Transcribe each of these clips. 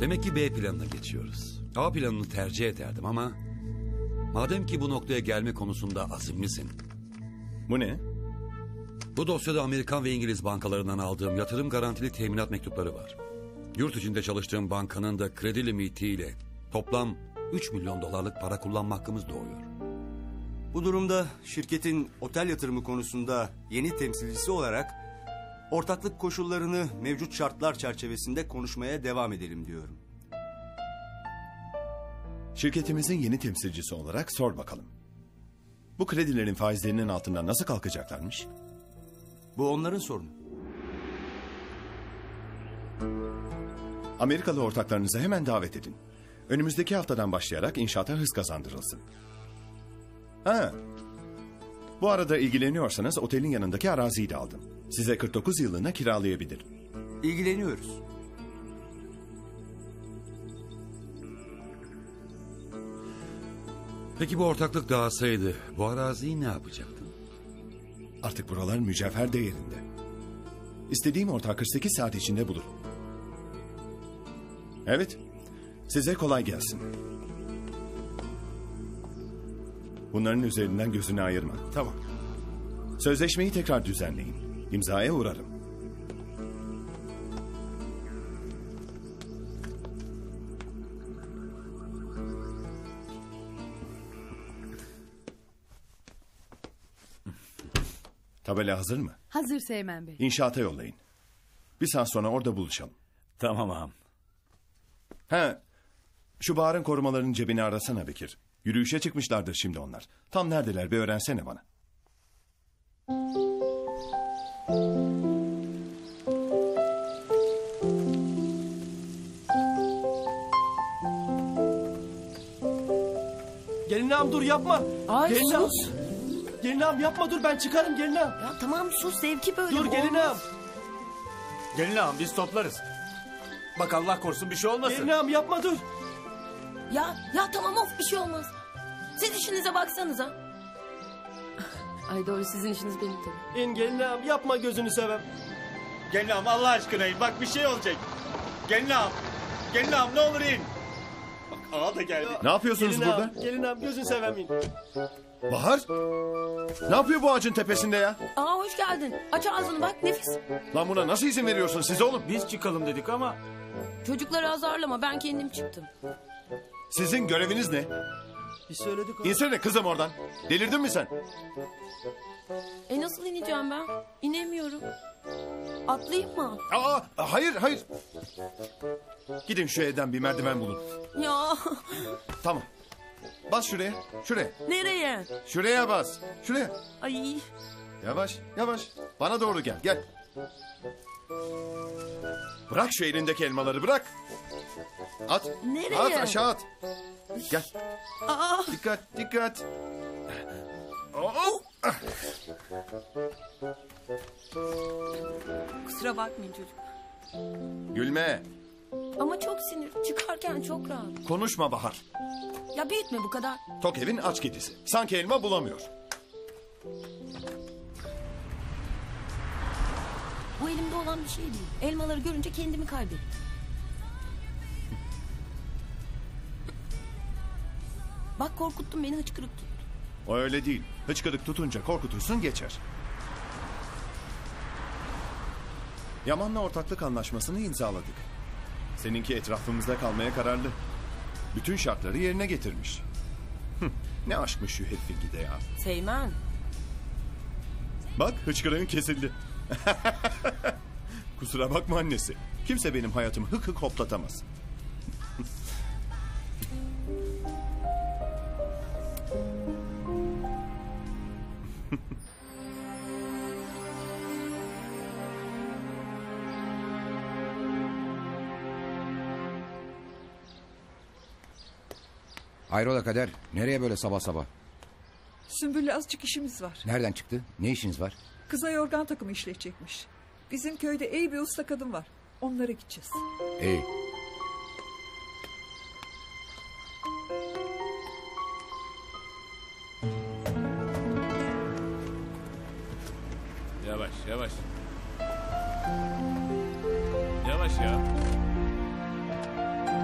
Demek ki B planına geçiyoruz. A planını tercih ederdim ama... madem ki bu noktaya gelme konusunda azimlisin... Bu ne? Bu dosyada Amerikan ve İngiliz bankalarından aldığım yatırım garantili teminat mektupları var. Yurt içinde çalıştığım bankanın da kredi limitiyle toplam 3 milyon dolarlık para kullanma hakkımız doğuyor. Bu durumda şirketin otel yatırımı konusunda yeni temsilcisi olarak ortaklık koşullarını mevcut şartlar çerçevesinde konuşmaya devam edelim diyorum. Şirketimizin yeni temsilcisi olarak sor bakalım. Bu kredilerin faizlerinin altından nasıl kalkacaklarmış? Bu onların sorunu. Amerikalı ortaklarınızı hemen davet edin. Önümüzdeki haftadan başlayarak inşaata hız kazandırılsın. Ha. Bu arada ilgileniyorsanız otelin yanındaki araziyi de aldım. Size 49 yıllığına kiralayabilirim. İlgileniyoruz. Peki bu ortaklık dağılsaydı bu araziyi ne yapacaktın? Artık buralar mücevher değerinde. İstediğim ortağı 48 saat içinde bulurum. Evet, size kolay gelsin. Bunların üzerinden gözünü ayırma. Tamam. Sözleşmeyi tekrar düzenleyin. İmzaya uğrarım. Tabela hazır mı? Hazır Seymen Bey. İnşaata yollayın. Bir saat sonra orada buluşalım. Tamam ağam. He, şu Bahar'ın korumalarının cebini arasana Bekir. Yürüyüşe çıkmışlardır şimdi onlar. Tam neredeler bir öğrensene bana. Gelin ağam dur yapma. Ay Gelin ağam. sus. Gelin ağam yapma dur ben çıkarım gelin ağam. Ya tamam sus zevki böyle. Dur gelin ağam. Gelin ağam biz toplarız. Bak Allah korusun bir şey olmasın. Gelin ağam yapma dur. Ya tamam of bir şey olmaz. Siz işinize baksanıza. Ay doğru sizin işiniz benim tabii. İn gelin ağam yapma gözünü sevem. Gelin ağam Allah aşkına in. Bak bir şey olacak. Gelin ağam. Gelin ağam ne olur in. Bak ağa da geldi. Ne yapıyorsunuz Gelin burada? ağam, gelin ağam gözünü sevem in. Bahar? Ne yapıyor bu ağacın tepesinde ya? Aa hoş geldin. Aç ağzını bak nefis. Lan buna nasıl izin veriyorsun siz oğlum? Biz çıkalım dedik ama. Çocukları azarlama ben kendim çıktım. Sizin göreviniz ne? Biz söyledik o. İnsene kızım oradan. Delirdin mi sen? Nasıl ineceğim ben? İnemiyorum. Atlayayım mı? Aa, hayır hayır. Gidin şu evden bir merdiven bulun. Ya Tamam. Bas şuraya. Şuraya. nereye? Şuraya bas. Şuraya. Ay Yavaş yavaş. Bana doğru gel. Gel. Bırak şu elindeki elmaları bırak. At. Nereye? At aşağı at. Gel. aa. Dikkat dikkat. Oh. Kusura bakmayın çocuk. Gülme. Ama çok sinir. Çıkarken çok rahat. Konuşma Bahar. Ya büyütme bu kadar. Tok evin aç kedisi. Sanki elma bulamıyor. Bu elimde olan bir şey değil. Elmaları görünce kendimi kaybettim. Bak korkuttun beni hıçkırık tut. O öyle değil. Hıçkırık tutunca korkutursun geçer. Yaman'la ortaklık anlaşmasını imzaladık. Seninki etrafımızda kalmaya kararlı. Bütün şartları yerine getirmiş. Ne aşkmış şu herifin gide ya. Seymen. Bak hıçkırığın kesildi. Kusura bakma annesi. Kimse benim hayatımı hık hık hoplatamaz. Hayrola Kader? Nereye böyle sabah sabah? Sümbül'le azıcık işimiz var. Nereden çıktı? Ne işiniz var? Kıza yorgan takımı işletecekmiş. Bizim köyde iyi bir usta kadın var. Onlara gideceğiz. İyi. Yavaş yavaş. Yavaş ya.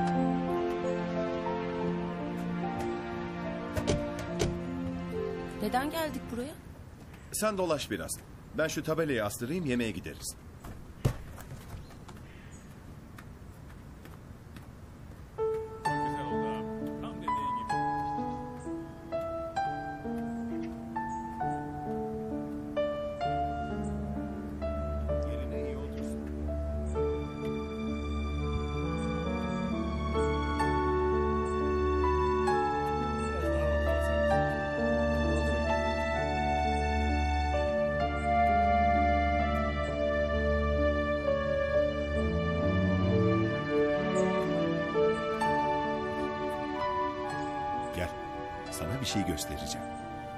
Neden geldik buraya? Sen dolaş biraz. Ben şu tabelayı astırayım, yemeğe gideriz. Yerine iyi otursun. Gel, sana bir şey göstereceğim.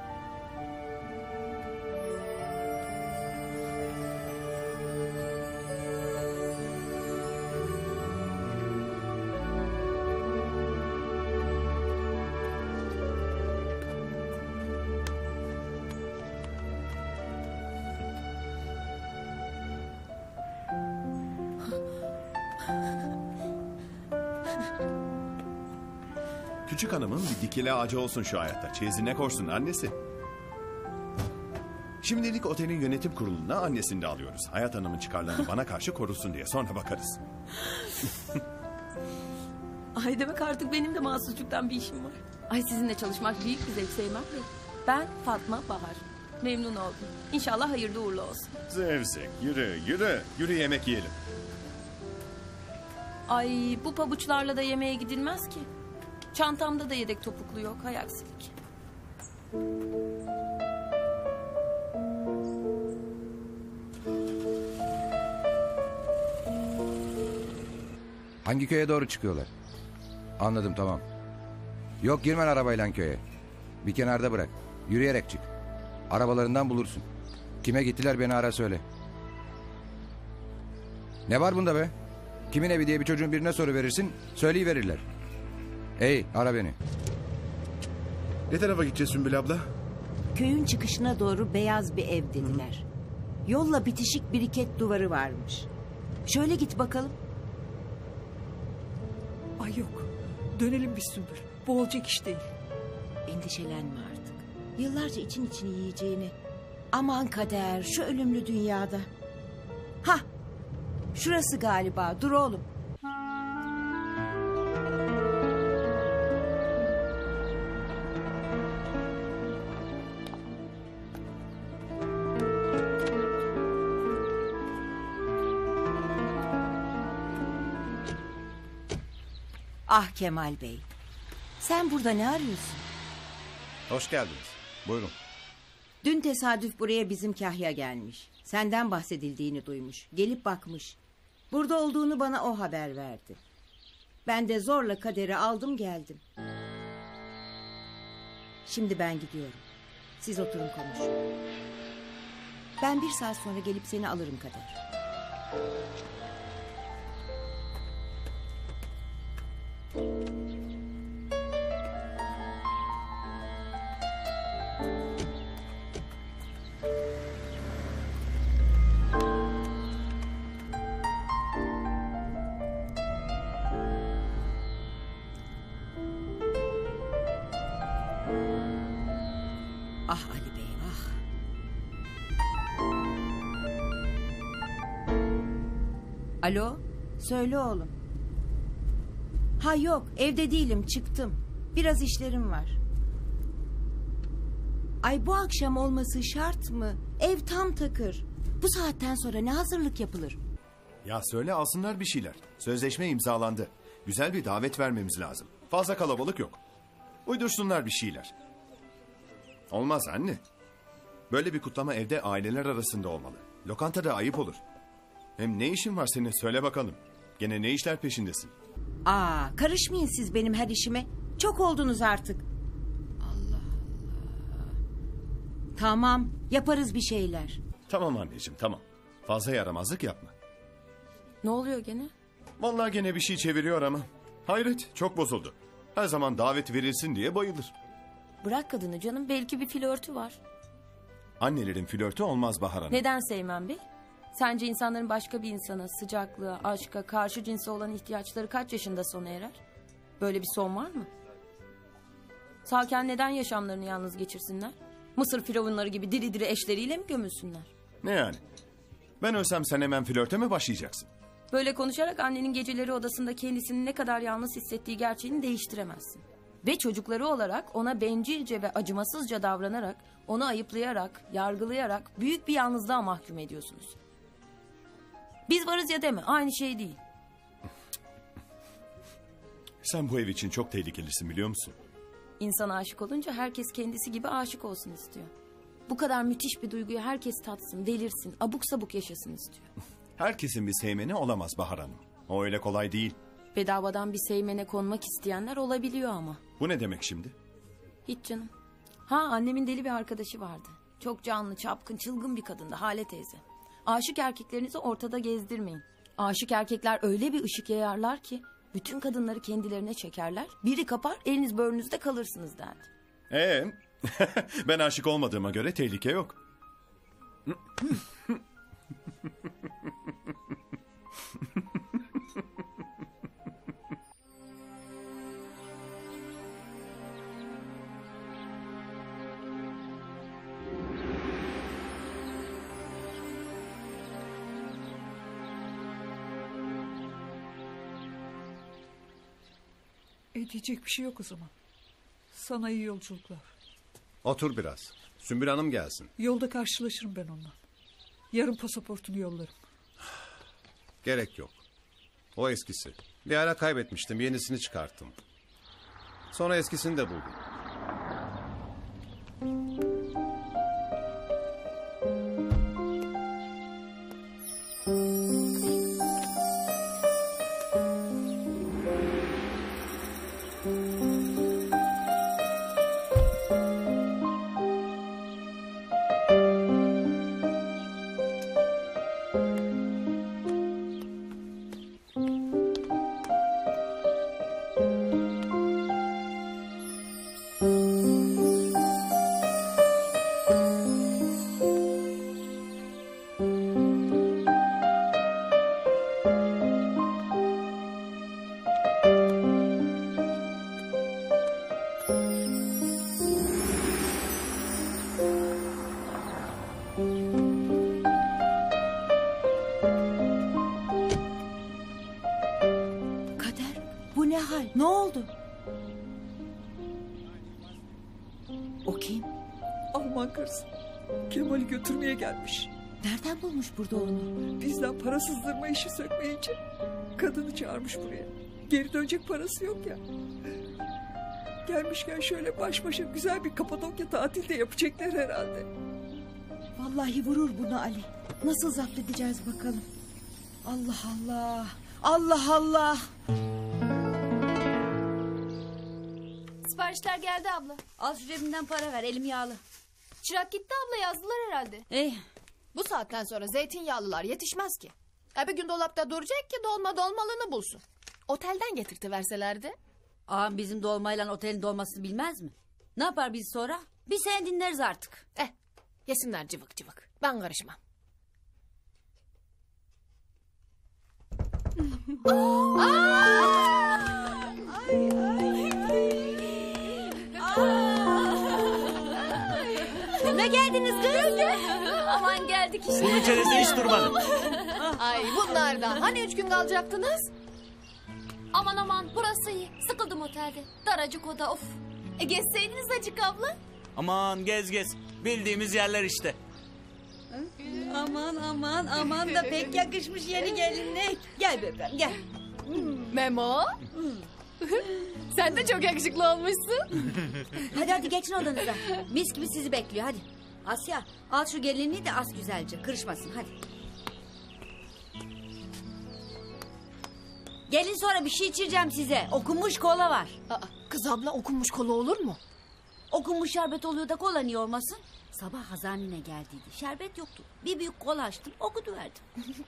Küçük hanımın bir dikili ağacı olsun şu hayatta. Çeyizine korsun annesi. Şimdilik otelin yönetim kuruluna annesini de alıyoruz. Hayat Hanım'ın çıkarlarını bana karşı korusun diye. Sonra bakarız. Ay demek artık benim de mahsusçuktan bir işim var. Ay sizinle çalışmak büyük bir zevk Seymen Bey. Ben Fatma Bahar. Memnun oldum. İnşallah hayırlı uğurlu olsun. Zevzek, yürü, yürü. Yürü yemek yiyelim. Ay bu pabuçlarla da yemeğe gidilmez ki. Çantamda da yedek topuklu yok. Hay aksilik. Hangi köye doğru çıkıyorlar? Anladım, tamam. Yok, girmen arabayla köye. Bir kenarda bırak. Yürüyerek çık. Arabalarından bulursun. Kime gittiler beni ara söyle. Ne var bunda be? Kimin evi diye bir çocuğun birine soruverirsin, söyleyiverirler. Hey, ara beni. Ne tarafa gideceğiz Sümbül abla? Köyün çıkışına doğru beyaz bir ev dediler. Yolla bitişik biriket duvarı varmış. Şöyle git bakalım. Ay yok. Dönelim biz Sümbül. Bu olacak iş değil. Endişelenme artık. Yıllarca için yiyeceğini. Aman kader şu ölümlü dünyada. Hah, şurası galiba. Dur oğlum. Ah Kemal Bey. Sen burada ne arıyorsun? Hoş geldiniz. Buyurun. Dün tesadüf buraya bizim Kahya gelmiş. Senden bahsedildiğini duymuş. Gelip bakmış. Burada olduğunu bana o haber verdi. Ben de zorla Kader'i aldım geldim. Şimdi ben gidiyorum. Siz oturun konuşun. Ben 1 saat sonra gelip seni alırım Kader. Ah Ali Bey, ah. Alo, söyle oğlum. Ha yok, evde değilim, çıktım. Biraz işlerim var. Ay bu akşam olması şart mı? Ev tam takır. Bu saatten sonra ne hazırlık yapılır? Ya söyle alsınlar bir şeyler. Sözleşme imzalandı. Güzel bir davet vermemiz lazım. Fazla kalabalık yok. Uydursunlar bir şeyler. Olmaz anne. Böyle bir kutlama evde aileler arasında olmalı. Lokantada ayıp olur. Hem ne işin var senin söyle bakalım. Gene ne işler peşindesin? Aa, karışmayın siz benim her işime. Çok oldunuz artık. Allah Allah. Tamam, yaparız bir şeyler. Tamam anneciğim tamam. Fazla yaramazlık yapma. Ne oluyor gene? Vallahi gene bir şey çeviriyor ama. Hayret çok bozuldu. Her zaman davet verilsin diye bayılır. Bırak kadını canım. Belki bir flörtü var. Annelerin flörtü olmaz Bahar Hanım. Neden Seymen Bey? Sence insanların başka bir insana, sıcaklığa, aşka, karşı cinse olan ihtiyaçları kaç yaşında sona erer? Böyle bir son var mı? Sağken neden yaşamlarını yalnız geçirsinler? Mısır firavunları gibi diri diri eşleriyle mi gömülsünler? Ne yani? Ben ölsem sen hemen flörte mi başlayacaksın? Böyle konuşarak annenin geceleri odasında kendisini ne kadar yalnız hissettiği gerçeğini değiştiremezsin. Ve çocukları olarak ona bencilce ve acımasızca davranarak, onu ayıplayarak, yargılayarak büyük bir yalnızlığa mahkum ediyorsunuz. Biz varız ya deme, aynı şey değil. Sen bu ev için çok tehlikelisin biliyor musun? İnsan aşık olunca herkes kendisi gibi aşık olsun istiyor. Bu kadar müthiş bir duyguyu herkes tatsın, delirsin, abuk sabuk yaşasın istiyor. Herkesin bir sevmeni olamaz Bahar Hanım. O öyle kolay değil. Bedavadan bir sevmene konmak isteyenler olabiliyor ama. Bu ne demek şimdi? Hiç canım. Ha, annemin deli bir arkadaşı vardı. Çok canlı, çapkın, çılgın bir kadındı, Hale teyze. Aşık erkeklerinizi ortada gezdirmeyin. Aşık erkekler öyle bir ışık yayarlar ki bütün kadınları kendilerine çekerler. Biri kapar, eliniz böğrünüzde kalırsınız derdi. Ben aşık olmadığıma göre tehlike yok. Diyecek bir şey yok o zaman. Sana iyi yolculuklar. Otur biraz. Sümbül Hanım gelsin. Yolda karşılaşırım ben onunla. Yarın pasaportunu yollarım. Gerek yok. O eskisi. Bir ara kaybetmiştim. Yenisini çıkarttım. Sonra eskisini de buldum. Kader, bu ne hal? Ne oldu? O kim? Alman karısı. Kemal'i götürmeye gelmiş. Nereden bulmuş burada onu? Bizden para sızdırma işi sökmeyince kadını çağırmış buraya. Geri dönecek parası yok ya. Gelmişken şöyle baş başa güzel bir Kapadokya tatil de yapacaklar herhalde. Vallahi vurur bunu Ali. Nasıl zapt edeceğiz bakalım? Allah Allah. Allah Allah. Siparişler geldi abla. Al şu cebinden para ver, elim yağlı. Çırak gitti abla, yazdılar herhalde. Bu saatten sonra zeytinyağlılar yetişmez ki. Bir gün dolapta duracak ki dolmalığını bulsun. Otelden getirtiverselerdi. Ağam bizim dolmayla otelin dolmasını bilmez mi? Ne yapar biz sonra? Biz seni dinleriz artık. Yesinler cıvık cıvık. Ben karışmam. Kime geldiniz kız? Aman geldik işte. Bunun çenesi hiç durmadı. Ay bunlar da. Hani 3 gün kalacaktınız? Aman burası iyi. Sıkıldım otelde. Daracık oda of. Gezseydiniz acık abla. Aman gez. Bildiğimiz yerler işte. Aman da pek yakışmış yeni gelinlik. Gel bebeğim gel. Memo. Sen de çok yakışıklı olmuşsun. Hadi geçin odanıza. Mis gibi sizi bekliyor hadi. Asya al şu gelinliği de as güzelce kırışmasın hadi. Gelin sonra bir şey içireceğim size. Okunmuş kola var. Kız abla okunmuş kola olur mu? Okunmuş şerbet oluyor da kola niye olmasın? Sabah Hazanine geldiydi. Şerbet yoktu. Bir büyük kola açtım okuduverdim.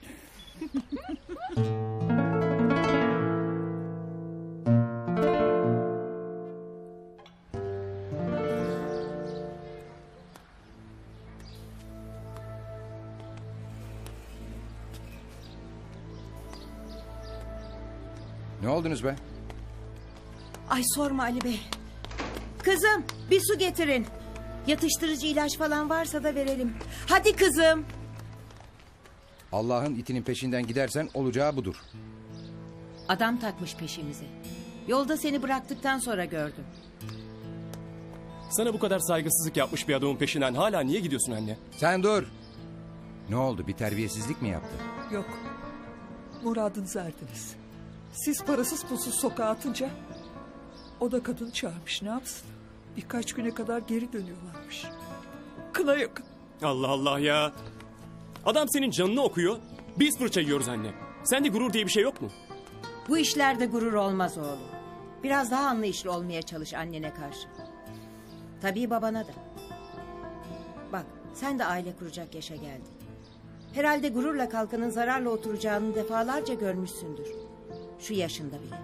Ne oldunuz be? Ay sorma Ali Bey. Kızım bir su getirin. Yatıştırıcı ilaç falan varsa da verelim. Hadi kızım. Allah'ın itinin peşinden gidersen olacağı budur. Adam takmış peşimize. Yolda seni bıraktıktan sonra gördüm. Sana bu kadar saygısızlık yapmış bir adamın peşinden hala niye gidiyorsun anne? Sen dur. Ne oldu, bir terbiyesizlik mi yaptı? Yok. Muradınızı erdiniz. Siz parasız pulsuz sokağa atınca o da kadın çağırmış, ne yapsın? Birkaç güne kadar geri dönüyorlarmış. Kına yakın. Allah Allah ya. Adam senin canını okuyor. Biz fırça yiyoruz anne. Sende gurur diye bir şey yok mu? Bu işlerde gurur olmaz oğlum. Biraz daha anlayışlı olmaya çalış annene karşı. Tabii babana da. Bak, sen de aile kuracak yaşa geldin. Herhalde gururla kalkanın zararla oturacağını defalarca görmüşsündür. Şu yaşında bile.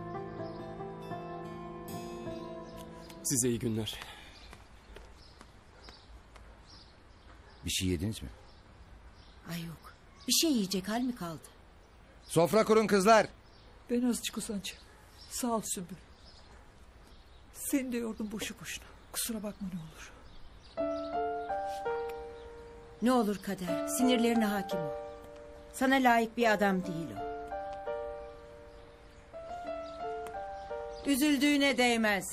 Size iyi günler. Bir şey yediniz mi? Ay yok. Bir şey yiyecek hal mi kaldı? Sofra kurun kızlar. Ben azıcık uzanacağım. Sağ ol Sümbül. Seni de yordum boşu boşuna. Kusura bakma ne olur. Ne olur Kader, sinirlerine hakim ol. Sana layık bir adam değil o. Üzüldüğüne değmez.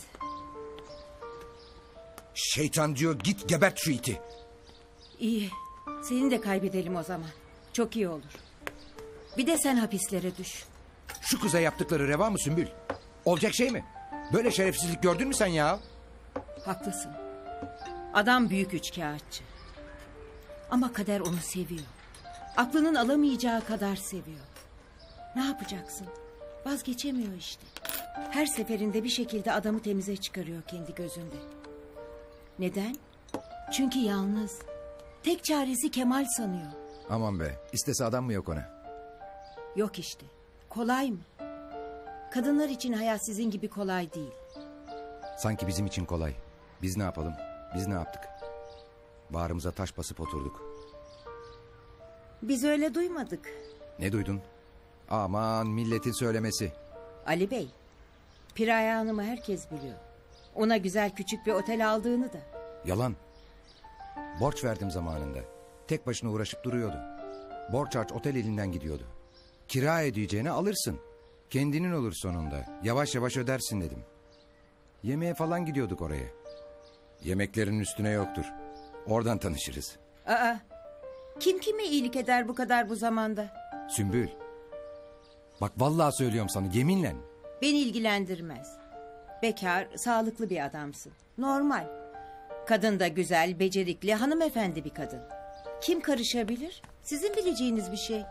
Şeytan diyor, git gebert şu iti. İyi, seni de kaybedelim o zaman. Çok iyi olur. Bir de sen hapislere düş. Şu kıza yaptıkları reva mı Sümbül? Olacak şey mi? Böyle şerefsizlik gördün mü sen ya? Haklısın. Adam büyük üçkağıtçı. Ama Kader onu seviyor. Aklının alamayacağı kadar seviyor. Ne yapacaksın? Vazgeçemiyor işte. Her seferinde bir şekilde adamı temize çıkarıyor kendi gözünde. Neden? Çünkü yalnız. Tek çaresi Kemal sanıyor. Aman be, istese adam mı yok ona? Yok işte. Kolay mı? Kadınlar için hayat sizin gibi kolay değil. Sanki bizim için kolay. Biz ne yapalım? Biz ne yaptık? Bağrımıza taş basıp oturduk. Biz öyle duymadık. Ne duydun? Aman milletin söylemesi. Ali Bey, Piraye Hanım'ı herkes biliyor. Ona güzel küçük bir otel aldığını da. Yalan. Borç verdim zamanında. Tek başına uğraşıp duruyordu. Borç harç otel elinden gidiyordu. Kira ödeyeceğine alırsın. Kendinin olur sonunda. Yavaş yavaş ödersin dedim. Yemeğe falan gidiyorduk oraya. Yemeklerin üstüne yoktur. Oradan tanışırız. Aa, kim kime iyilik eder bu kadar bu zamanda? Sümbül. Bak vallahi söylüyorum sana, yeminle. Beni ilgilendirmez. Bekar, sağlıklı bir adamsın. Normal. Kadın da güzel, becerikli, hanımefendi bir kadın. Kim karışabilir? Sizin bileceğiniz bir şey.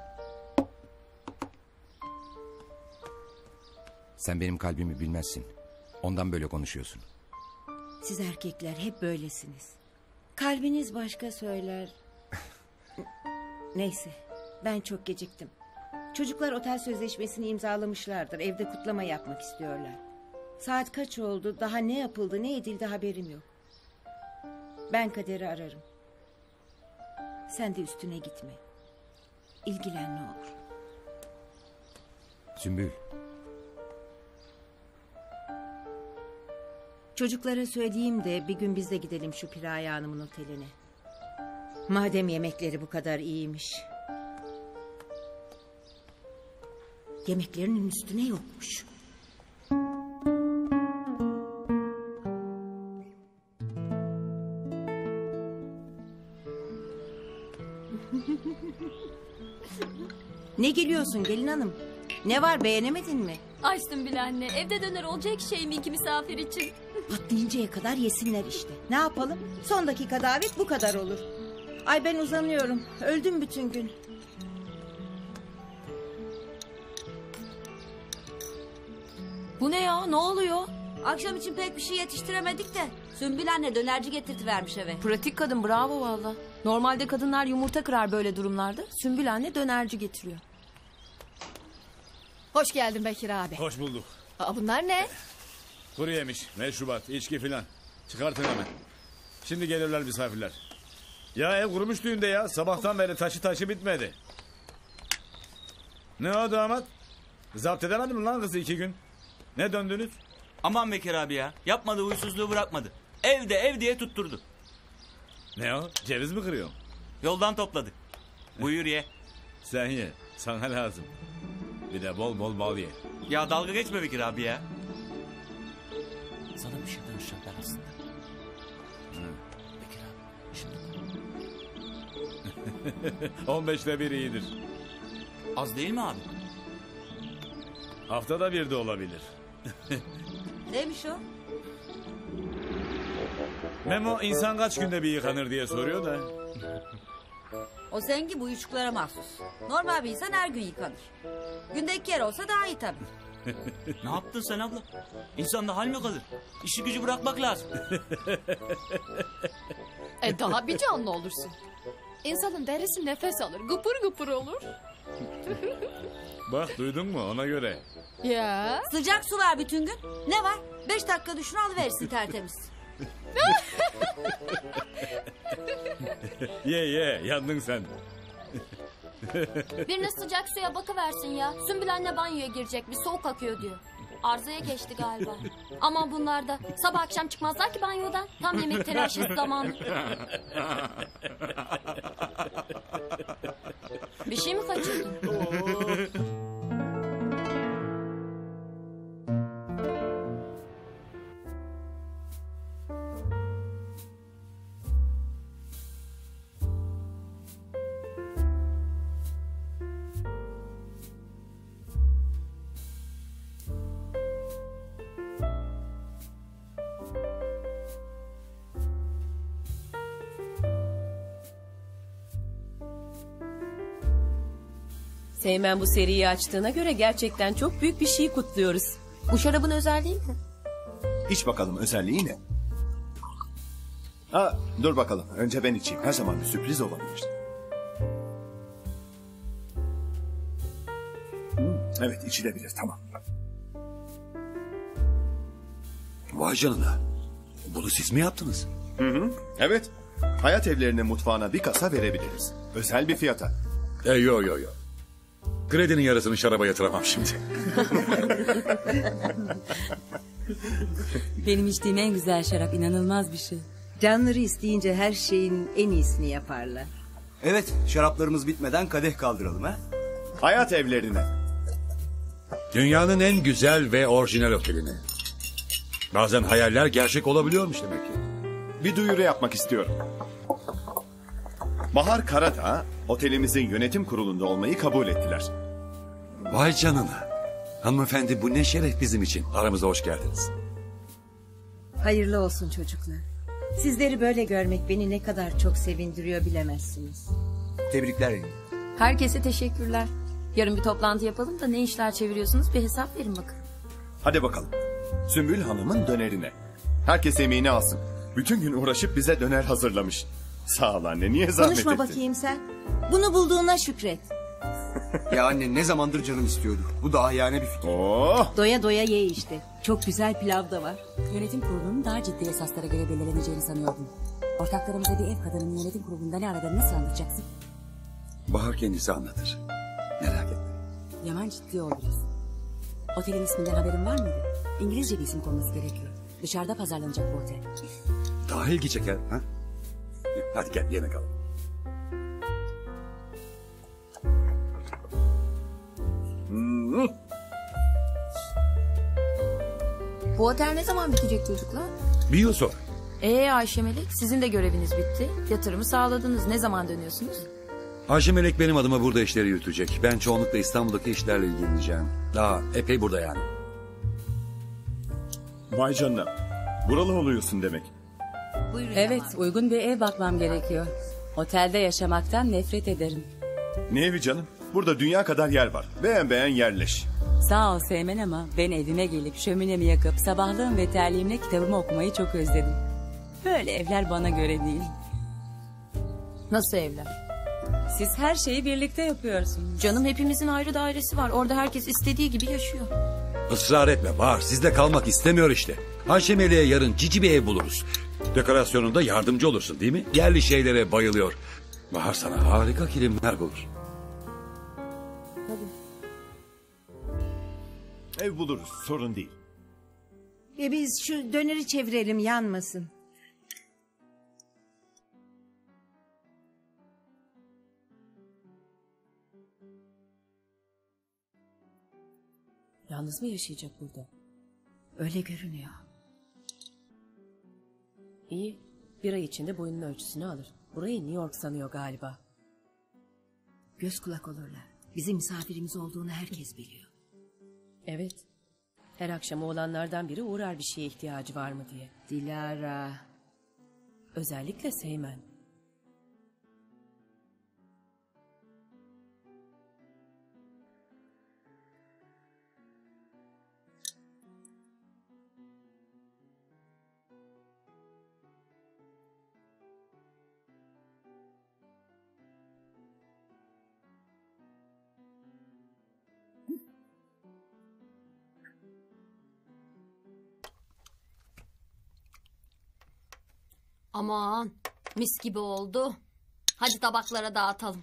Sen benim kalbimi bilmezsin. Ondan böyle konuşuyorsun. Siz erkekler hep böylesiniz. Kalbiniz başka söyler. Neyse, ben çok geciktim. Çocuklar otel sözleşmesini imzalamışlardır. Evde kutlama yapmak istiyorlar. Saat kaç oldu? Daha ne yapıldı, ne edildi haberim yok. Ben Kader'i ararım. Sen de üstüne gitme. İlgilen ne olur. Sümbül. Çocuklara söyleyeyim de bir gün biz de gidelim şu Piraye Hanım'ın oteline. Madem yemekleri bu kadar iyiymiş. Yemeklerinin üstüne yokmuş. Ne geliyorsun gelin hanım? Ne var, beğenemedin mi? Açtım bile anne. Evde döner olacak şey mi iki misafir için? Patlayıncaya kadar yesinler işte. Ne yapalım? Son dakika davet bu kadar olur. Ay ben uzanıyorum. Öldüm bütün gün. Bu ne ya? Ne oluyor? Akşam için pek bir şey yetiştiremedik de Sümbül anne dönerci getirtivermiş eve. Pratik kadın, bravo valla. Normalde kadınlar yumurta kırar böyle durumlarda. Sümbül anne dönerci getiriyor. Hoş geldin Bekir abi. Hoş bulduk. Aa, bunlar ne? Kuru yemiş, meşrubat, içki filan. Çıkartın hemen. Şimdi gelirler misafirler. Ya ev kurumuş düğünde ya. Sabahtan beri taşı bitmedi. Ne o damat? Zapt edemedin mi lan kızı 2 gün? Ne döndünüz? Aman Bekir abi ya. Yapmadı, huysuzluğu bırakmadı. Ev diye tutturdu. Ne o? Ceviz mi kırıyorsun? Yoldan topladık. Buyur ye. Sen ye. Sana lazım. Bir de bol bol bal ye. Ya dalga geçme Bekir abi ya. Sana bir şey danışacağım ben aslında. Bekir abi şimdi. 15'te bir iyidir. Az değil mi abi? Haftada bir de olabilir. Neymiş o? Memo insan kaç günde bir yıkanır diye soruyor da. O zengi bu uyuşuklara mahsus. Normal bir insan her gün yıkanır. Günde 2 kere olsa daha iyi tabii. Ne yaptın sen abla? İnsanda hal mi kalır? İşi gücü bırakmak lazım. Daha bir canlı olursun. İnsanın derisi nefes alır. Gıpır gıpır olur. Bak duydun mu ona göre. Ya. Sıcak su var bütün gün. Ne var? 5 dakika düşün alıverirsin tertemiz. Ye yandın sen. Birine sıcak suya bakıversin ya. Sümbül anne banyoya girecek, bir soğuk akıyor diyor. Arızaya geçti galiba. Ama bunlar da sabah akşam çıkmazlar ki banyodan. Tam yemek telaşesi zamanı. Bir şey mi kaçırdın? Seymen bu seriyi açtığına göre gerçekten çok büyük bir şey kutluyoruz. Bu şarabın özelliği mi? İç bakalım özelliği ne? Dur bakalım. Önce ben içeyim. Her zaman bir sürpriz olabilir. Evet içilebilir tamam. Vay canına. Bunu siz mi yaptınız? Evet. Hayat evlerinin mutfağına bir kasa verebiliriz. Özel bir fiyata. Yo. Kredinin yarısını şaraba yatıramam şimdi. Benim içtiğim en güzel şarap, inanılmaz bir şey. Canları isteyince her şeyin en iyisini yaparlar. Evet, şaraplarımız bitmeden kadeh kaldıralım ha. Hayat evlerine. Dünyanın en güzel ve orijinal oteline. Bazen hayaller gerçek olabiliyormuş demek ki. Bir duyuru yapmak istiyorum. Bahar Karadağ, otelimizin yönetim kurulunda olmayı kabul ettiler. Vay canına. Hanımefendi bu ne şeref bizim için. Aramıza hoş geldiniz. Hayırlı olsun çocuklar. Sizleri böyle görmek beni ne kadar çok sevindiriyor bilemezsiniz. Tebrikler Engin. Herkese teşekkürler. Yarın bir toplantı yapalım da ne işler çeviriyorsunuz bir hesap verin bakın. Hadi bakalım. Sümbül Hanım'ın dönerine. Herkes yemeğini alsın. Bütün gün uğraşıp bize döner hazırlamış. Sağ ol anne, niye zahmet ettin? Konuşma bakayım sen. Bunu bulduğuna şükret. Ya anne ne zamandır canım istiyordu. Bu da ahiyane bir fikir. Doya doya ye işte. Çok güzel pilav da var. Yönetim kurulunun daha ciddi esaslara göre belirleneceğini sanıyordum. Ortaklarımıza bir ev kadının yönetim kurulunda ne aradığını nasıl anlatacaksın? Bahar kendisi anlatır. Merak etme. Yaman ciddi ol biraz. Otelin isminden haberin var mıydı? İngilizce bir isim konması gerekiyor. Dışarıda pazarlanacak bu otel. Daha ilgi çeker. Ha? Hadi gel yemek alalım. Bu otel ne zaman bitecek çocuklar? Bir yıl sonra. Ayşe Melek sizin de göreviniz bitti. Yatırımı sağladınız. Ne zaman dönüyorsunuz? Ayşe Melek benim adıma burada işleri yürütecek. Ben çoğunlukla İstanbul'daki işlerle ilgileneceğim. Daha epey burada yani. Vay canına. Buralı oluyorsun demek. Evet, uygun bir ev bakmam gerekiyor. Otelde yaşamaktan nefret ederim. Ne evi canım? Burada dünya kadar yer var. Beğen beğen yerleş. Sağ ol Seymen ama ben evime gelip şöminemi yakıp sabahlığım ve terliğimle kitabımı okumayı çok özledim. Böyle evler bana göre değil. Nasıl evler? Siz her şeyi birlikte yapıyorsunuz. Canım hepimizin ayrı dairesi var. Orada herkes istediği gibi yaşıyor. Israr etme Bahar. Sizde kalmak istemiyor işte. Ayşe Melek'e yarın cici bir ev buluruz. Dekorasyonunda yardımcı olursun değil mi? Yerli şeylere bayılıyor. Bahar sana harika kilimler bulur. Ev buluruz, sorun değil. Biz şu döneri çevirelim yanmasın. Yalnız mı yaşayacak burada? Öyle görünüyor. İyi. Bir ay içinde boyunun ölçüsünü alır. Burayı New York sanıyor galiba. Göz kulak olurlar. Bizim misafirimiz olduğunu herkes biliyor. Evet. Her akşam oğlanlardan biri uğrar bir şeye ihtiyacı var mı diye. Dilara. Özellikle Seymen. Aman mis gibi oldu. Hadi tabaklara dağıtalım.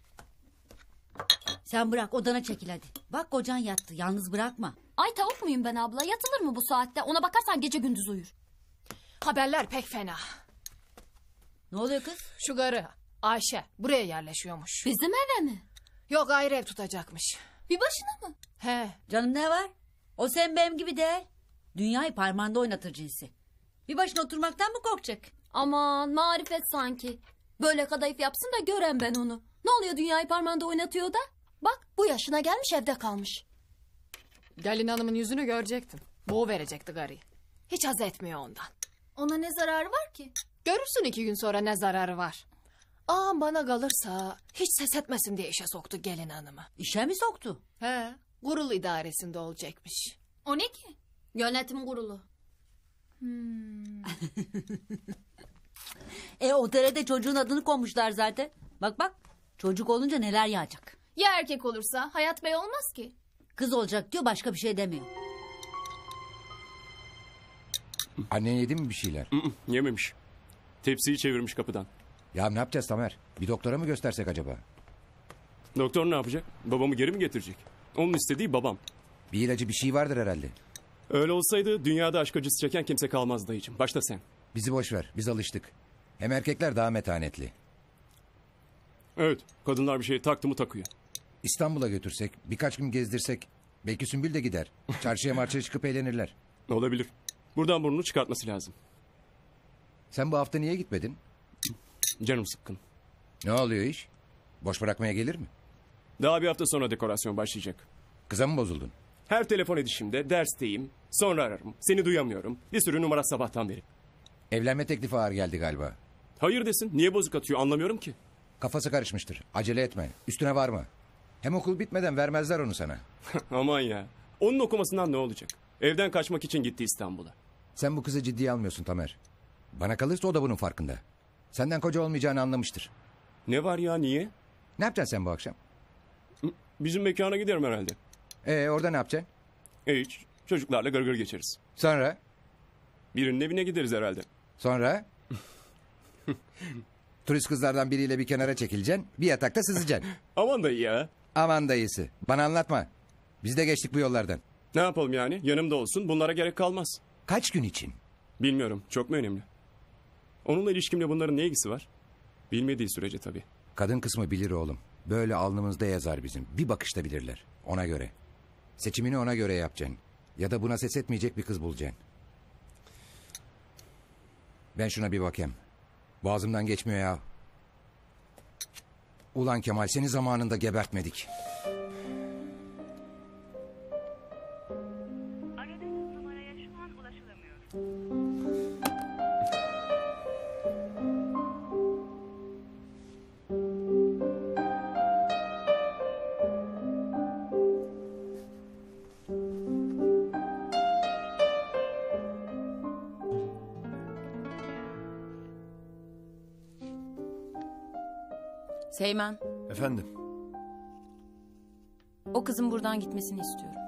Sen bırak odana çekil hadi. Bak kocan yattı yalnız bırakma. Ay tavuk muyum ben abla? Yatılır mı bu saatte? Ona bakarsan gece gündüz uyur. Haberler pek fena. Ne oluyor kız? Şu karı Ayşe buraya yerleşiyormuş. Bizim eve mi? Yok ayrı ev tutacakmış. Bir başına mı? He. Canım ne var? O sen benim gibi değil. Dünyayı parmağında oynatır cinsi. Bir başına oturmaktan mı korkacak? Aman marifet sanki. Böyle kadayıf yapsın da gören ben onu. Ne oluyor dünyayı parmağında oynatıyor da? Bak bu yaşına gelmiş evde kalmış. Gelin hanımın yüzünü görecektin. Boğu verecekti karıyı. Hiç haz etmiyor ondan. Ona ne zararı var ki? Görürsün 2 gün sonra ne zararı var. Ağam bana kalırsa hiç ses etmesin diye işe soktu gelin hanımı. İşe mi soktu? He, kurul idaresinde olacakmış. O ne ki? Yönetim kurulu. Otele çocuğun adını koymuşlar zaten. Bak çocuk olunca neler yağacak. Ya erkek olursa Hayat Bey olmaz ki. Kız olacak diyor başka bir şey demiyor. Annen yedi mi bir şeyler? Yememiş. Tepsiyi çevirmiş kapıdan. Ya ne yapacağız Tamer? Bir doktora mı göstersek acaba? Doktor ne yapacak? Babamı geri mi getirecek? Onun istediği babam. Bir ilacı bir şey vardır herhalde. Öyle olsaydı dünyada aşk acısı çeken kimse kalmaz dayıcığım. Başta sen. Bizi boş ver. Biz alıştık. Hem erkekler daha metanetli. Evet. Kadınlar bir şey taktı mı takıyor. İstanbul'a götürsek, birkaç gün gezdirsek belki Sümbül de gider. Çarşıya marşaya çıkıp eğlenirler. Olabilir. Buradan burnunu çıkartması lazım. Sen bu hafta niye gitmedin? Canım sıkkın. Ne oluyor iş? Boş bırakmaya gelir mi? Daha bir hafta sonra dekorasyon başlayacak. Kıza mı bozuldun? Her telefon edişimde dersteyim, sonra ararım, seni duyamıyorum. Bir sürü numara sabahtan beri. Evlenme teklifi ağır geldi galiba. Hayır desin, niye bozuk atıyor anlamıyorum ki. Kafası karışmıştır. Acele etme. Üstüne varma. Hem okul bitmeden vermezler onu sana. Aman ya. Onun okumasından ne olacak? Evden kaçmak için gitti İstanbul'a. Sen bu kızı ciddiye almıyorsun Tamer. Bana kalırsa o da bunun farkında. Senden koca olmayacağını anlamıştır. Ne var ya, niye? Ne yapacaksın sen bu akşam? Bizim mekana giderim herhalde. Orada ne yapacaksın? Hiç. Çocuklarla gırgır geçeriz. Sonra? Birinin evine gideriz herhalde. Sonra? Turist kızlardan biriyle bir kenara çekileceksin. Bir yatakta sızacaksın. Aman dayı ya. Aman dayısı. Bana anlatma. Biz de geçtik bu yollardan. Ne yapalım yani? Yanımda olsun, bunlara gerek kalmaz. Kaç gün için? Bilmiyorum. Çok mu önemli? Onunla ilişkimle bunların ne ilgisi var? Bilmediği sürece tabii. Kadın kısmı bilir oğlum. Böyle alnımızda yazar bizim. Bir bakışta bilirler. Ona göre. Seçimini ona göre yapacaksın. Ya da buna ses etmeyecek bir kız bulacaksın. Ben şuna bir bakayım. Boğazımdan geçmiyor ya. Ulan Kemal, seni zamanında gebertmedik. Aradığınız numaraya şu an ulaşılamıyor. Seymen, Efendim? O kızın buradan gitmesini istiyorum.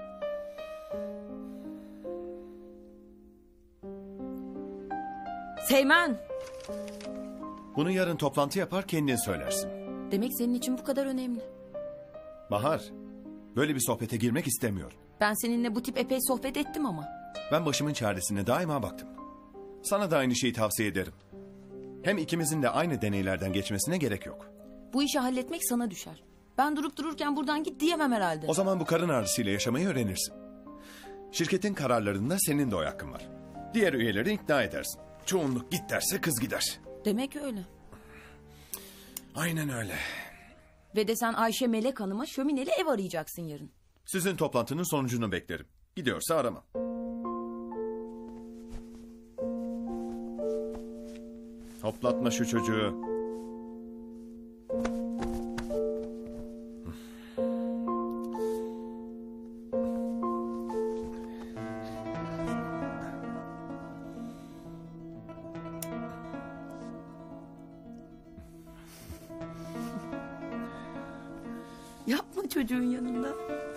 Seymen! Bunu yarın toplantı yapar kendin söylersin. Demek senin için bu kadar önemli. Bahar, böyle bir sohbete girmek istemiyorum. Ben seninle bu tip epey sohbet ettim ama. Ben başımın çaresine daima baktım. Sana da aynı şeyi tavsiye ederim. Hem ikimizin de aynı deneylerden geçmesine gerek yok. Bu işi halletmek sana düşer. Ben durup dururken buradan git diyemem herhalde. O zaman bu karın ağrısıyla yaşamayı öğrenirsin. Şirketin kararlarında senin de oy hakkın var. Diğer üyeleri ikna edersin. Çoğunluk git derse kız gider. Demek öyle. Aynen öyle. Ve de sen Ayşe Melek Hanım'a şömineli ev arayacaksın yarın. Sizin toplantının sonucunu beklerim. Gidiyorsa aramam. Hoplatma şu çocuğu. Yapma çocuğun yanında.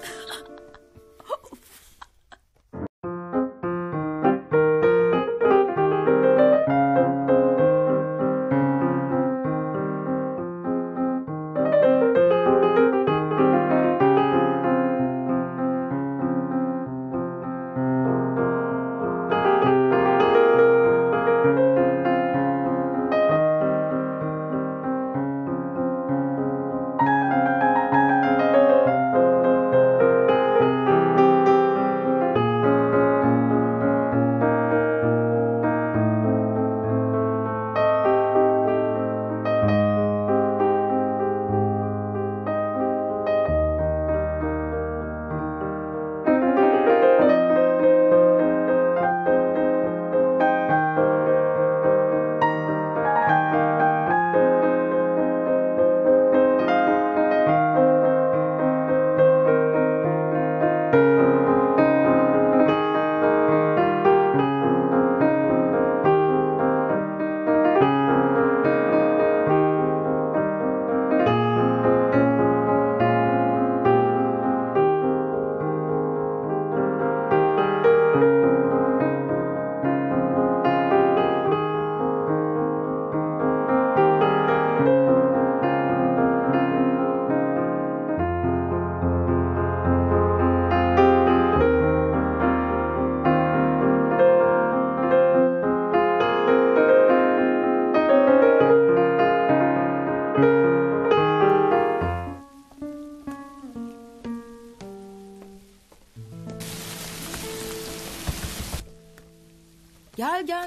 Gel gel.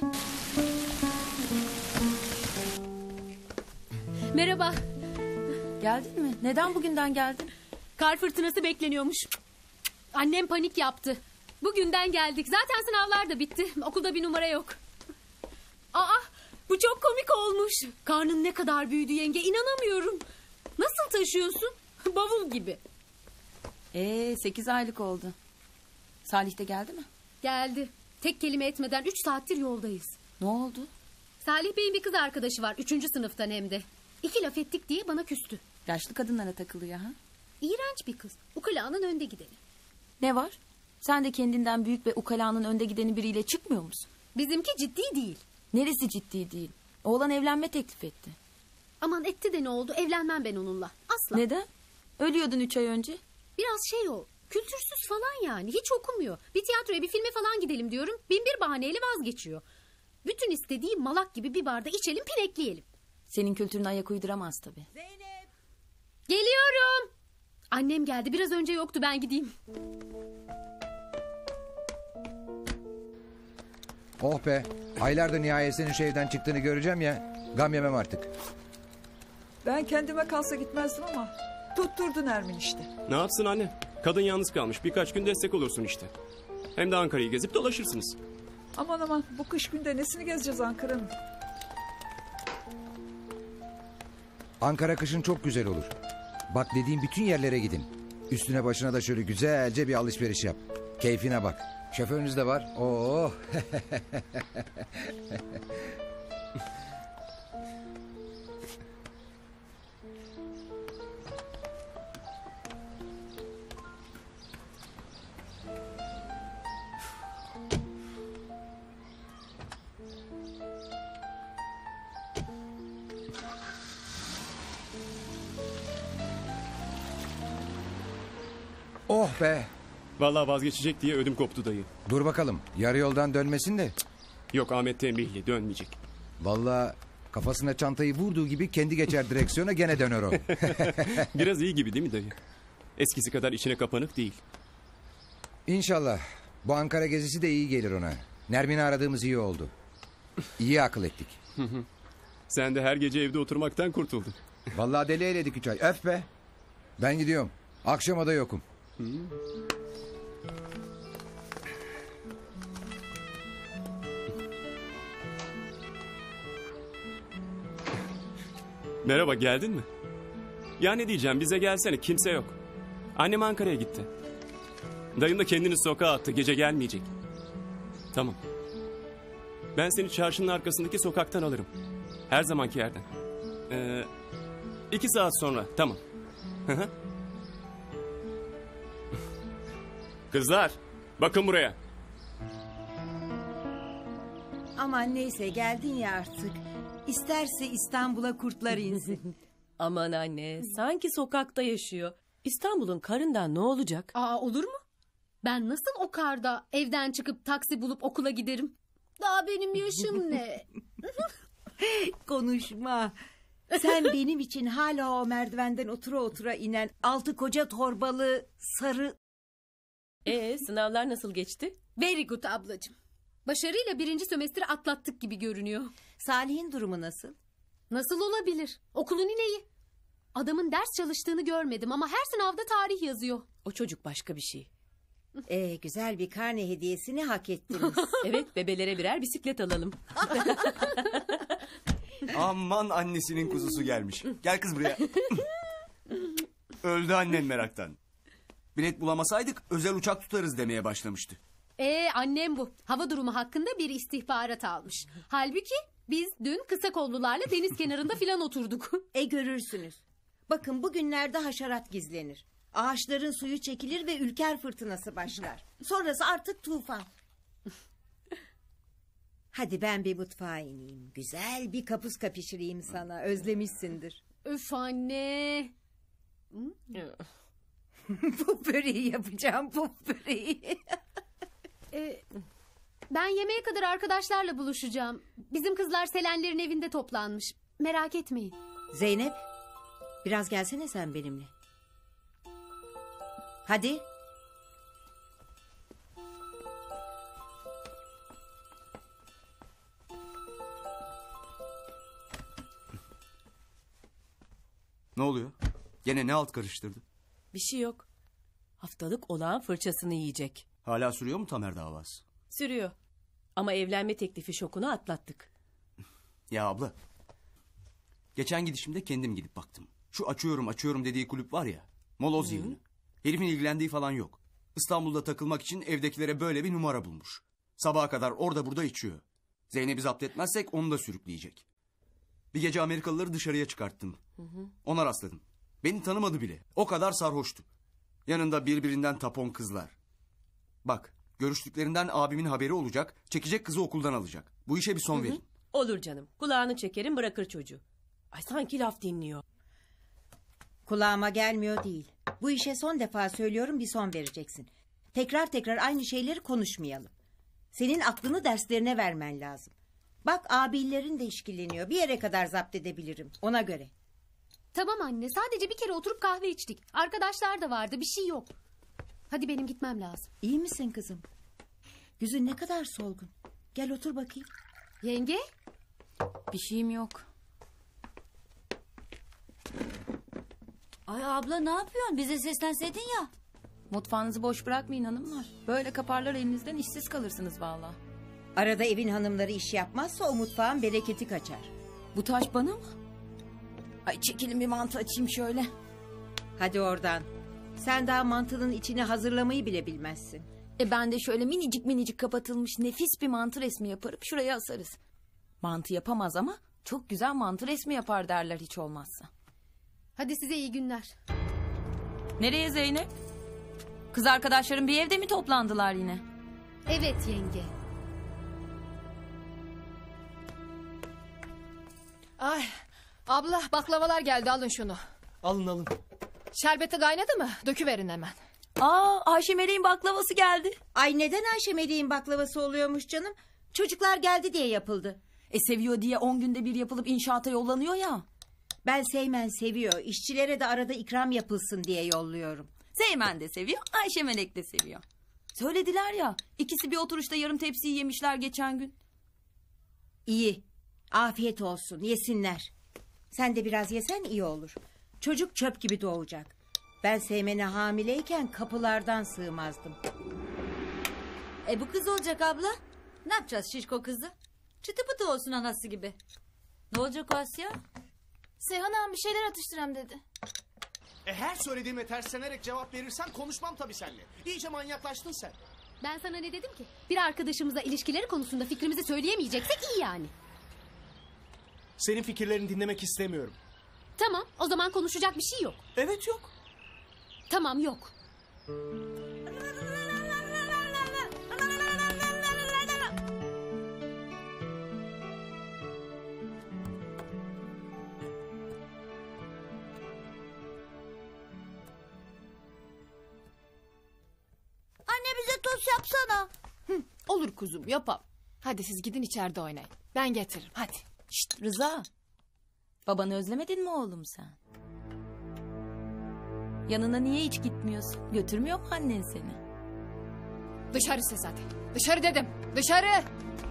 Merhaba. Geldin mi? Neden bugünden geldin? Kar fırtınası bekleniyormuş. Annem panik yaptı. Bugünden geldik. Zaten sınavlar da bitti. Okulda bir numara yok. Aa, bu çok komik olmuş. Karnın ne kadar büyüdü yenge, inanamıyorum. Nasıl taşıyorsun? Bavul gibi. 8 aylık oldu. Salih de geldi mi? Geldi. Tek kelime etmeden 3 saattir yoldayız. Ne oldu? Salih Bey'in bir kız arkadaşı var. 3. sınıftan hem de. 2 laf ettik diye bana küstü. Yaşlı kadınlara takılıyor ha? İğrenç bir kız. Ukalanın önde gideni. Ne var? Sen de kendinden büyük ve ukalanın önde gideni biriyle çıkmıyor musun? Bizimki ciddi değil. Neresi ciddi değil? Oğlan evlenme teklif etti. Aman etti de ne oldu? Evlenmem ben onunla. Asla. Neden? Ölüyordun 3 ay önce. Biraz şey o. Kültürsüz falan yani. Hiç okumuyor. Bir tiyatroya bir filme falan gidelim diyorum. 1001 bahaneyle vazgeçiyor. Bütün istediği malak gibi bir barda içelim pinekleyelim. Senin kültürüne ayak uyduramaz tabii. Zeynep. Geliyorum. Annem geldi. Biraz önce yoktu, ben gideyim. Oh be. Aylardır nihayet senin şu evden çıktığını göreceğim ya. Gam yemem artık. Ben kendime kalsa gitmezdim ama tutturdun Ermin işte. Ne yapsın anne? Kadın yalnız kalmış. Birkaç gün destek olursun işte. Hem de Ankara'yı gezip dolaşırsınız. Aman aman, bu kış günde nesini gezeceğiz Ankara'nın? Ankara kışın çok güzel olur. Bak dediğim bütün yerlere gidin. Üstüne başına da şöyle güzelce bir alışveriş yap. Keyfine bak. Şoförünüz de var. Oo. Oh be. Vallahi vazgeçecek diye ödüm koptu dayı. Dur bakalım. Yarı yoldan dönmesin de. Yok, Ahmet tembihli, dönmeyecek. Vallahi Kafasına çantayı vurduğu gibi kendi geçer direksiyona, gene döner o. Biraz iyi gibi değil mi dayı? Eskisi kadar içine kapanık değil. İnşallah. Bu Ankara gezisi de iyi gelir ona. Nermin'i aradığımız iyi oldu. İyi akıl ettik. Sen de her gece evde oturmaktan kurtuldun. Vallahi deli eyledik 3 ay. Öf be. Ben gidiyorum. Akşama da yokum. Merhaba, geldin mi? Ya ne diyeceğim, bize gelsene, kimse yok. Annem Ankara'ya gitti. Dayım da kendini sokağa attı, gece gelmeyecek. Tamam. Ben seni çarşının arkasındaki sokaktan alırım. Her zamanki yerden. 2 saat sonra, tamam. Kızlar, bakın buraya. Aman neyse, geldin ya artık. İsterse İstanbul'a kurtlar insin. Aman anne, sanki sokakta yaşıyor. İstanbul'un karından ne olacak? Aa, olur mu? Ben nasıl o karda evden çıkıp taksi bulup okula giderim? Daha benim yaşım ne? Konuşma. Sen benim için hala o merdivenden otura otura inen altı koca torbalı sarı... Sınavlar nasıl geçti? Very good ablacığım. Başarıyla 1. sömestri atlattık gibi görünüyor. Salih'in durumu nasıl? Nasıl olabilir? Okulun ineği. Adamın ders çalıştığını görmedim ama her sınavda tarih yazıyor. O çocuk başka bir şey. Güzel bir karne hediyesini hak ettiniz. Evet, bebelere birer bisiklet alalım. Aman annesinin kuzusu gelmiş. Gel kız buraya. Öldü annen meraktan. Bilet bulamasaydık özel uçak tutarız demeye başlamıştı. Annem bu. Hava durumu hakkında bir istihbarat almış. Halbuki biz dün kısa kollularla deniz kenarında filan oturduk. Görürsünüz. Bakın bugünlerde haşerat gizlenir. Ağaçların suyu çekilir ve ülker fırtınası başlar. Sonrası artık tufan. Hadi ben bir mutfağa ineyim. Güzel bir kapuska pişireyim sana. Özlemişsindir. Öf anne. Puf böreği yapacağım, puf böreği. Ben yemeğe kadar arkadaşlarla buluşacağım. Bizim kızlar Selenlerin evinde toplanmış. Merak etmeyin. Zeynep, biraz gelsene sen benimle. Hadi. Ne oluyor? Gene ne alt karıştırdı? Bir şey yok. Haftalık olağan fırçasını yiyecek. Hala sürüyor mu Tamer davası? Sürüyor. Ama evlenme teklifi şokunu atlattık. Ya abla. Geçen gidişimde kendim gidip baktım. Şu açıyorum dediği kulüp var ya. Moloz yığını. Herifin ilgilendiği falan yok. İstanbul'da takılmak için evdekilere böyle bir numara bulmuş. Sabaha kadar orada burada içiyor. Zeynep'i zapt etmezsek onu da sürükleyecek. Bir gece Amerikalıları dışarıya çıkarttım. Ona rastladım. Beni tanımadı bile. O kadar sarhoştu. Yanında birbirinden tapon kızlar. Bak, görüştüklerinden abimin haberi olacak. Çekecek kızı okuldan alacak. Bu işe bir son verin. Olur canım. Kulağını çekerim, bırakır çocuğu. Ay sanki laf dinliyor. Kulağıma gelmiyor değil. Bu işe son defa söylüyorum, bir son vereceksin. Tekrar aynı şeyleri konuşmayalım. Senin aklını derslerine vermen lazım. Bak, abilerin de işkilleniyor. Bir yere kadar zapt edebilirim. Ona göre. Tamam anne, sadece bir kere oturup kahve içtik. Arkadaşlar da vardı, bir şey yok. Hadi benim gitmem lazım. İyi misin kızım? Yüzün ne kadar solgun. Gel otur bakayım. Yenge? Bir şeyim yok. Ay abla ne yapıyorsun? Bize seslenseydin ya. Mutfağınızı boş bırakmayın hanımlar. Böyle kaparlar elinizden, işsiz kalırsınız valla. Arada evin hanımları iş yapmazsa o mutfağın bereketi kaçar. Bu taş bana mı? Ay çekilin, bir mantı açayım şöyle. Hadi oradan. Sen daha mantının içini hazırlamayı bile bilmezsin. Ben de şöyle minicik kapatılmış nefis bir mantı resmi yaparım, şuraya asarız. Mantı yapamaz ama çok güzel mantı resmi yapar derler hiç olmazsa. Hadi size iyi günler. Nereye Zeynep? Kız arkadaşlarım bir evde mi toplandılar yine? Evet yenge. Ay abla, baklavalar geldi, alın şunu. Alın. Şerbeti kaynadı mı? Döküverin hemen. Ayşe Meleğin baklavası geldi. Ay neden Ayşe Meleğin baklavası oluyormuş canım? Çocuklar geldi diye yapıldı. Seviyor diye 10 günde bir yapılıp inşaata yollanıyor ya. Ben Seymen seviyor. İşçilere de arada ikram yapılsın diye yolluyorum. Seymen de seviyor, Ayşe Melek de seviyor. Söylediler ya, ikisi bir oturuşta yarım tepsiyi yemişler geçen gün. İyi. Afiyet olsun. Yesinler. Sen de biraz yesen iyi olur. Çocuk çöp gibi doğacak. Ben Seymen'e hamileyken kapılardan sığmazdım. Bu kız olacak abla. Ne yapacağız şişko kızı? Çıtı pıtı olsun anası gibi. Ne olacak o Asya? Seyhan Hanım bir şeyler atıştıram dedi. Her söylediğime terslenerek cevap verirsen konuşmam tabii seninle. İyice manyaklaştın sen. Ben sana ne dedim ki? Bir arkadaşımıza ilişkileri konusunda fikrimizi söyleyemeyeceksek iyi yani. Senin fikirlerini dinlemek istemiyorum. Tamam, o zaman konuşacak bir şey yok. Evet yok. Tamam, yok. Anne bize tost yapsana. Olur kuzum yapam. Hadi siz gidin içeride oynayın. Ben getiririm hadi. Şşt Rıza. Babanı özlemedin mi oğlum sen? Yanına niye hiç gitmiyorsun? Götürmüyor mu annen seni? Dışarı ses hadi. Dışarı dedim. Dışarı.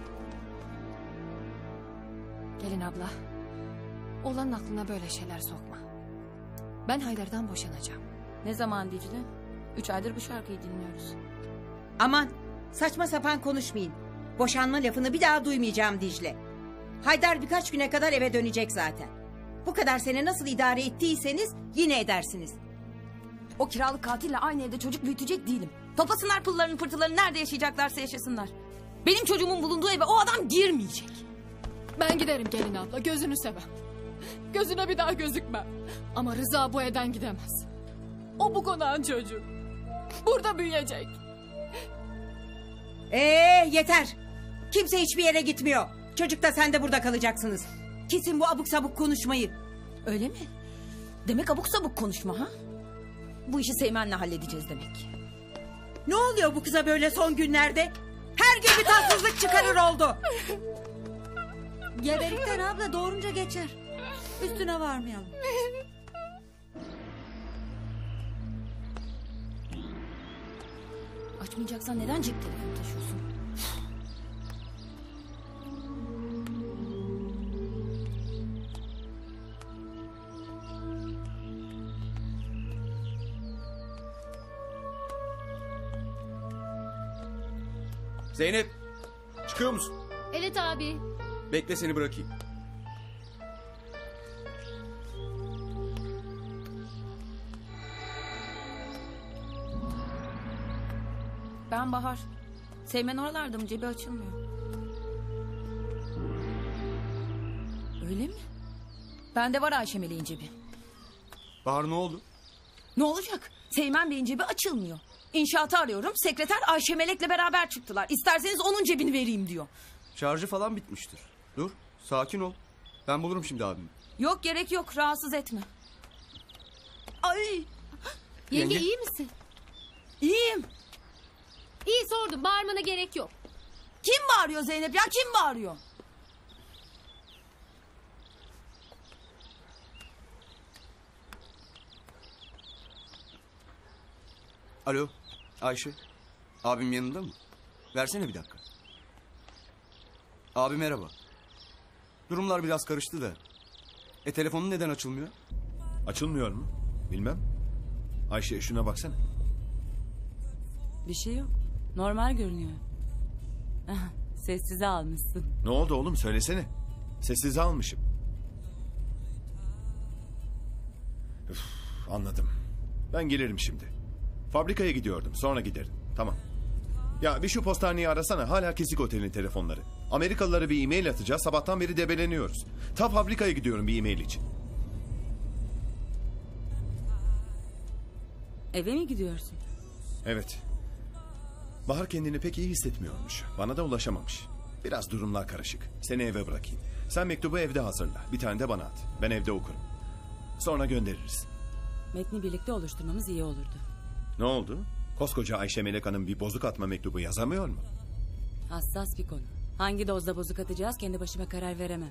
Gelin abla. Oğlanın aklına böyle şeyler sokma. Ben Haydar'dan boşanacağım. Ne zaman Dicle? 3 aydır bu şarkıyı dinliyoruz. Aman saçma sapan konuşmayın. Boşanma lafını bir daha duymayacağım Dicle. Haydar birkaç güne kadar eve dönecek zaten. Bu kadar sene nasıl idare ettiyseniz yine edersiniz. O kiralık katille aynı evde çocuk büyütecek değilim. Toplasınlar pıllarını pırtılarını, nerede yaşayacaklarsa yaşasınlar. Benim çocuğumun bulunduğu eve o adam girmeyecek. Ben giderim gelin abla, gözünü sevem. Gözüne bir daha gözükmem. Ama Rıza bu evden gidemez. O bu konağın çocuğu. Burada büyüyecek. Yeter. Kimse hiçbir yere gitmiyor. Çocuk da sen de burada kalacaksınız. Kesin bu abuk sabuk konuşmayı. Öyle mi? Demek abuk sabuk konuşma ha? Bu işi Seymen'le halledeceğiz demek. Ne oluyor bu kıza böyle son günlerde? Her gün bir tatsızlık çıkarır oldu. Gebelikten abla doğurunca geçer. Üstüne varmayalım. Açmayacaksan neden cep telefonu taşıyorsun? Zeynep, çıkıyor musun? Evet abi. Bekle seni bırakayım. Ben Bahar. Seymen oralarda mı? Cebi açılmıyor. Öyle mi? Bende var Ayşe Meleğin cebi. Bahar ne oldu? Ne olacak? Seymen Bey'in cebi açılmıyor. İnşaatı arıyorum. Sekreter Ayşe Melek'le beraber çıktılar. İsterseniz onun cebini vereyim diyor. Şarjı falan bitmiştir. Dur, sakin ol. Ben bulurum şimdi abimi. Yok gerek yok. Rahatsız etme. Ay. Yenge iyi misin? İyiyim. İyi sordum. Bağırmana gerek yok. Kim bağırıyor Zeynep ya? Kim bağırıyor? Alo, Ayşe. Abim yanında mı? Versene bir dakika. Abi merhaba. Durumlar biraz karıştı da. Telefonun neden açılmıyor? Açılmıyor mu? Bilmem. Ayşe şuna baksana. Bir şey yok. Normal görünüyor. Sessize almışsın. Ne oldu oğlum söylesene. Sessize almışım. Üf, anladım. Ben gelirim şimdi. Fabrikaya gidiyordum, sonra giderim. Tamam. Ya bir şu postaneyi arasana, hala kesik otelin telefonları. Amerikalılara bir e-mail atacağız, sabahtan beri debeleniyoruz. Ta fabrikaya gidiyorum bir e-mail için. Eve mi gidiyorsun? Evet. Bahar kendini pek iyi hissetmiyormuş. Bana da ulaşamamış. Biraz durumlar karışık. Seni eve bırakayım. Sen mektubu evde hazırla. Bir tane de bana at. Ben evde okurum. Sonra göndeririz. Metni birlikte oluşturmamız iyi olurdu. Ne oldu? Koskoca Ayşe Melek Hanım bir bozuk atma mektubu yazamıyor mu? Hassas bir konu. Hangi dozda bozuk atacağız kendi başıma karar veremem.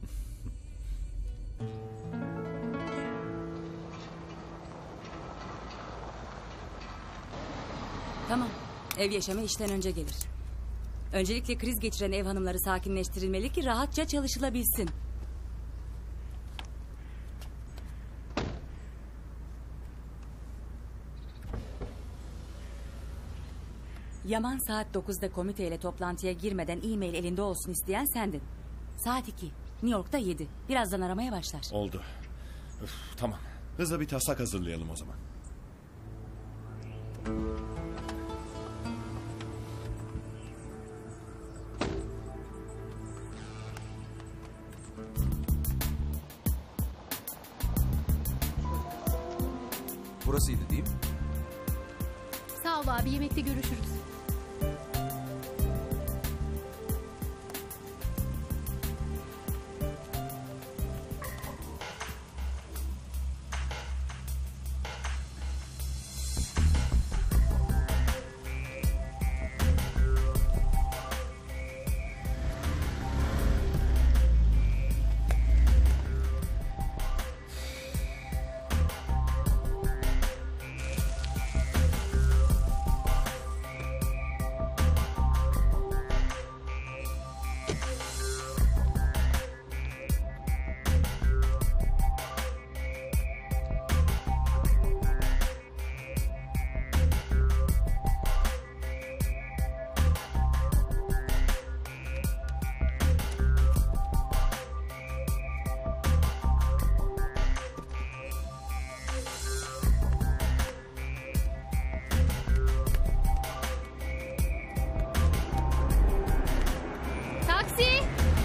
Tamam. Ev yaşamı işten önce gelir. Öncelikle kriz geçiren ev hanımları sakinleştirilmeli ki rahatça çalışılabilsin. Yaman saat 9'da komiteyle toplantıya girmeden e-mail elinde olsun isteyen sendin. Saat 2. New York'ta 7. Birazdan aramaya başlar. Oldu. Üf, tamam. Hızla bir taslak hazırlayalım o zaman. Burasıydı değil mi? Sağ ol abi, yemekte görüşürüz. Taksi!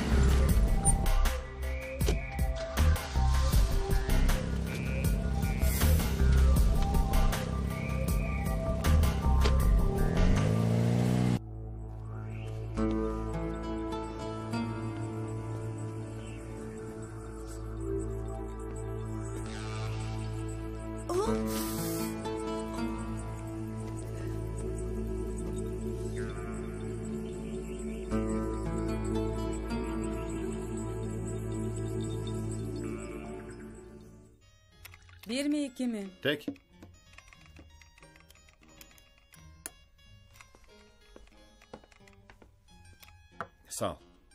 Bir mi iki mi? Tek. Sağ ol.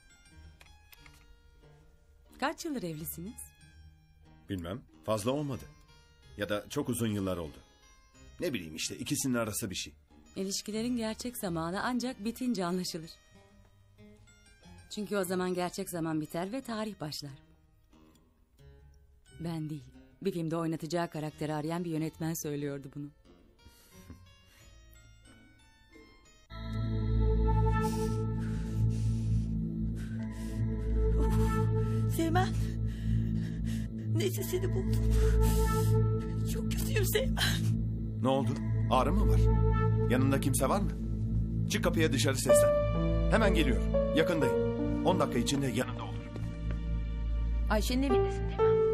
Kaç yıldır evlisiniz? Bilmem. Fazla olmadı. Ya da çok uzun yıllar oldu. Ne bileyim işte ikisinin arası bir şey. İlişkilerin gerçek zamanı ancak bitince anlaşılır. Çünkü o zaman gerçek zaman biter ve tarih başlar. Ben değil. Bir filmde oynatacağı karakteri arayan bir yönetmen söylüyordu bunu. Seymen. Neyse seni buldum. Çok kötüyüm Seymen. Ne oldu? Ağrı mı var? Yanında kimse var mı? Çık kapıya dışarı seslen. Hemen geliyor. Yakındayım. 10 dakika içinde yanında olur. Ayşe'nin evindesin değil mi?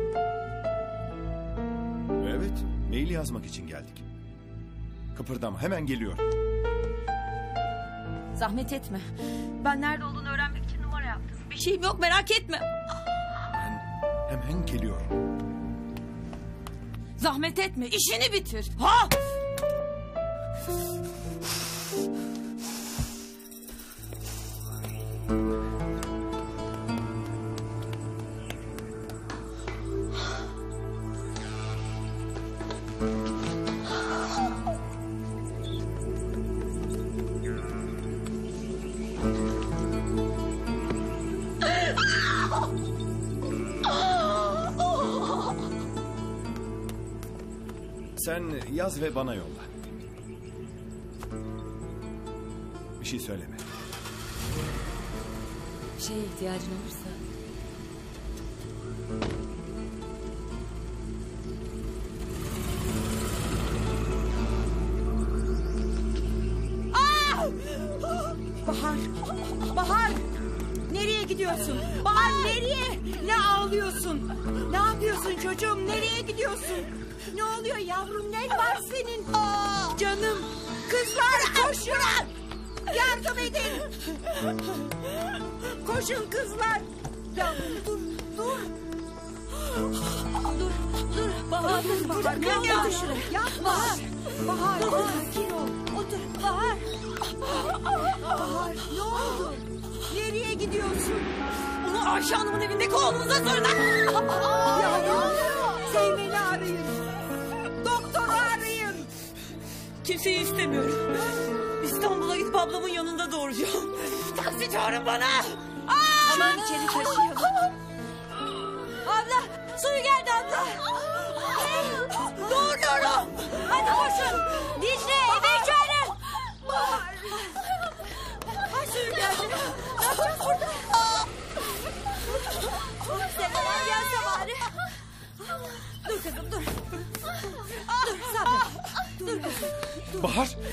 Evet. Mail yazmak için geldik. Kıpırdama. Hemen geliyor. Zahmet etme. Ben nerede olduğunu öğrenmek için numara yaptım. Bir şeyim yok, merak etme. Hemen geliyor. Zahmet etme, işini bitir. Ha! Sen yaz ve bana yolla. Bir şey söyleme. Bir şeye ihtiyacın olursa... Bahar! Bahar! Nereye gidiyorsun? Bahar nereye? Ne ağlıyorsun? Ne yapıyorsun çocuğum? Nereye gidiyorsun? Ne oluyor yavrum? Ne var senin? Canım! Kızlar koşun! Yardım edin! koşun kızlar. Yavrum dur. Dur. Bahar dur. Bahar ne oldu? Yapma. Bahar sakin ol. Otur. Bahar ne oldu? Nereye gidiyorsun? Onu Ayşe Hanım'ın evindeki oğlunuza sorun. Yavrum Zeynep'i arayın. Doktoru arayın. Kimseyi istemiyorum. İstanbul'a gidip ablamın yanında doğuracağım. Taksi çağırın bana. Hemen içeri taşıyalım. Abla suyu geldi abla. Doğuruyorum. Hadi koşun. Dicle eve çağırın. Ay suyu geldi. Ne yapacağız burada? Seneler gelse bari. Dur kızım dur. Dur sabret. Dur kızım. Bahar